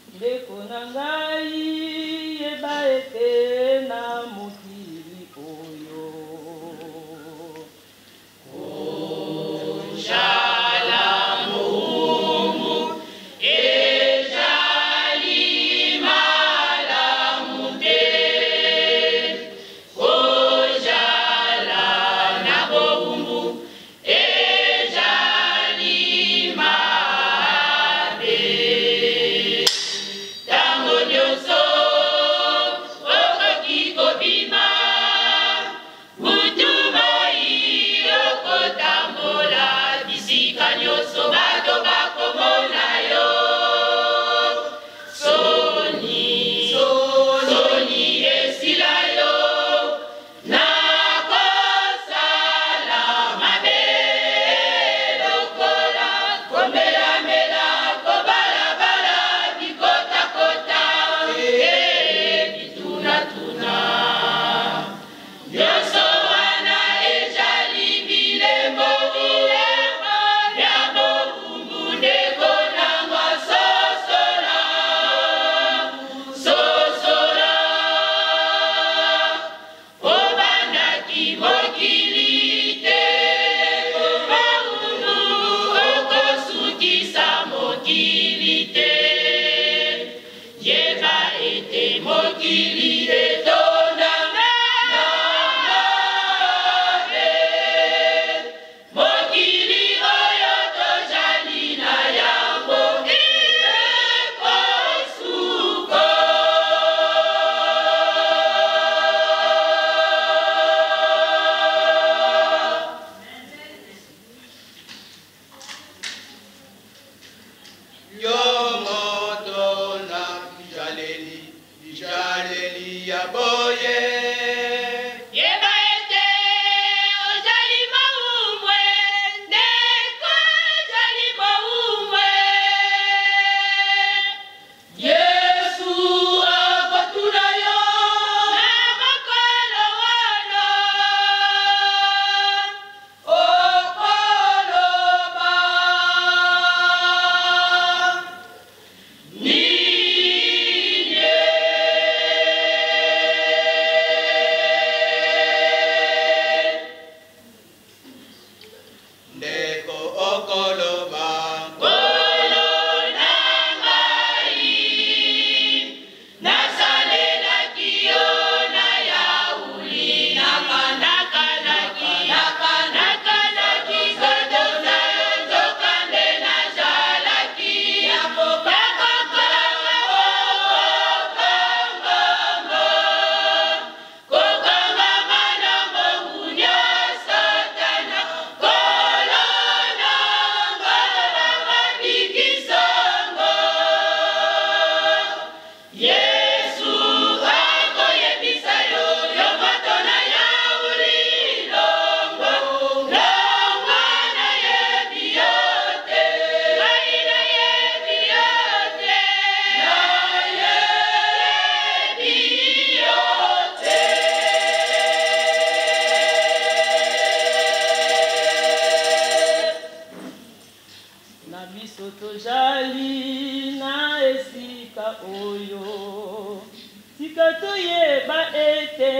ndeko na ngai yeba ete na mokili oyo ozala moumbu ezali malamu te ozala na boumbu ezali mabe tango nyonso okoki kobima butu moi okotambola bisika nyonso bato bakomona yo soni esila yo nakosala mabe lokola komelamela kobalabala bikotakota bitunatuna nyonso wana ezali bilembo ya boumbu ndeko nanga sosola obandaki mokili te boumbu okosukisa mokili te yeba ete mokili etonda na mabe mokili oyo tozali na yango ekosuka Yomoto na jaleli ya boye yeba ete ozali maumbwe ndeko ozali maumbwe Yesu akotuna yo na makolo wana okoloba ninye ndeko okoloba Kolo na ngai nasalelaki yo na yauli nakanaki koto na yo nzokande nazalaki kokangama na mbongu ya Satana kolo nanga mabikisongo Yesu akoyebisa yo moto na yauli longwa nayebi yo te ngai nayebi yo te nayebi yo te na biso tozali na esika oyo tika toyeba ete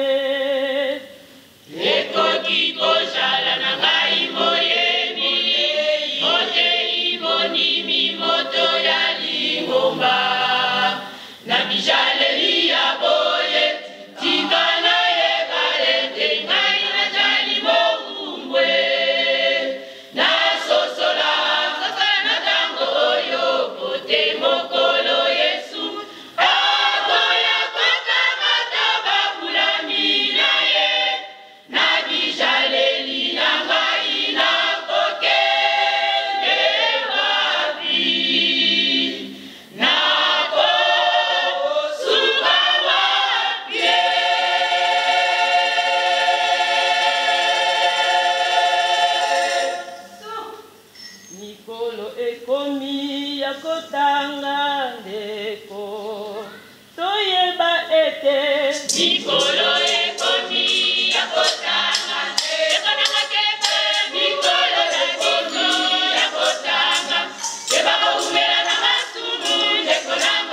ekoki kozala na ngai moyebi motei monimi moto ya lingomba na bijaleli ya boye tika nayeba ete ngai nazali moumbwe nasosola na ntango oyo pote mokolo Yesu akoya kokamata babulami na ye na bijaleli na ngai nakokende wapi nakosuka wapi mikolo ekomi ya kotanga ndeko toyeba ete mikolo ekomi ya kotanga ndeko nanga kebe mikolo ekomi ya kotanga keba koumela na masumu ndeko nanga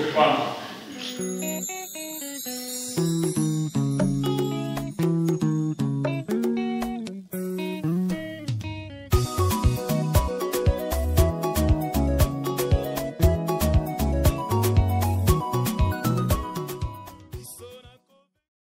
kopanga.